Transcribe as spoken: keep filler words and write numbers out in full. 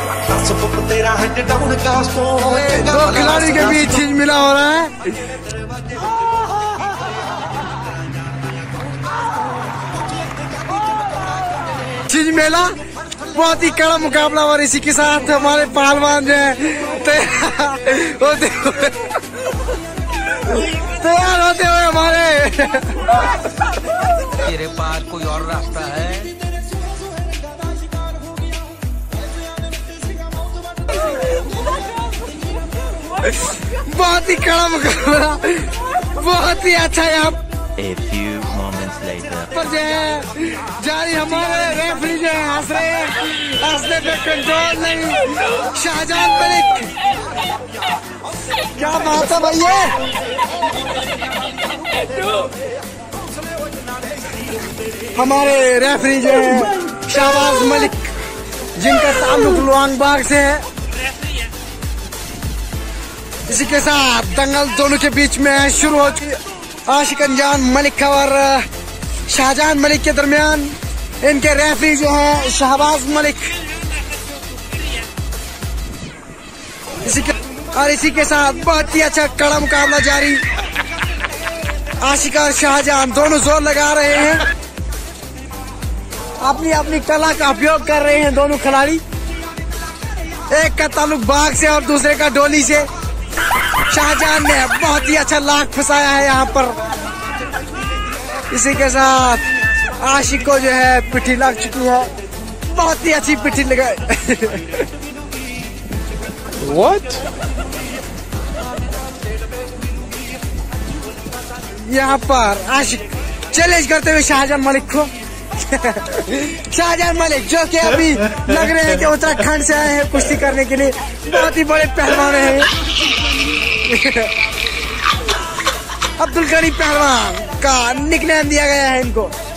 दो खिलाड़ी के बीच चीज मिला हो रहा है। चीज मेला बहुत ही कड़ा मुकाबला और इसी के साथ हमारे पहलवान जो है तैयार होते हुए हमारे। तेरे पास कोई और रास्ता है? बहुत ही कड़ा मुकाबला, बहुत ही अच्छा यहाँ A few moments later. पर जो है जारी हमारे रेफरी जो है हंस रहे हैं, हंसने पे कंट्रोल नहीं। शाहजहान मलिक, क्या बात है भैया। हमारे रेफरी जो है शाहबाज मलिक, जिनका ताल्लुक लुआंगबाग से है। इसी के साथ दंगल दोनों के बीच में शुरू हो चुकी। आशिक अंजान मलिक और शाहजहान मलिक के दरमियान इनके रेफरी जो है शाहबाज मलिक। इसी के और इसी के साथ बहुत ही अच्छा कड़ा मुकाबला जारी। आशिक और शाहजहान दोनों जोर लगा रहे हैं, अपनी अपनी कला का उपयोग कर रहे हैं दोनों खिलाड़ी। एक का ताल्लुक बाग से और दूसरे का डोली से। शाहजहान ने बहुत ही अच्छा लाख फंसाया है यहाँ पर। इसी के साथ आशिक को जो है पिट्ठी लग चुकी है, बहुत ही अच्छी पिट्ठी लगा। What? यहाँ पर आशिक चैलेंज करते हुए शाहजहान मलिक को। शाहजहान मलिक जो कि अभी लग रहे हैं कि उत्तराखंड से आए हैं कुश्ती करने के लिए, बहुत ही बड़े पहलवान हैं। अब्दुल गनी पहलवान का निकनेम दिया गया है इनको।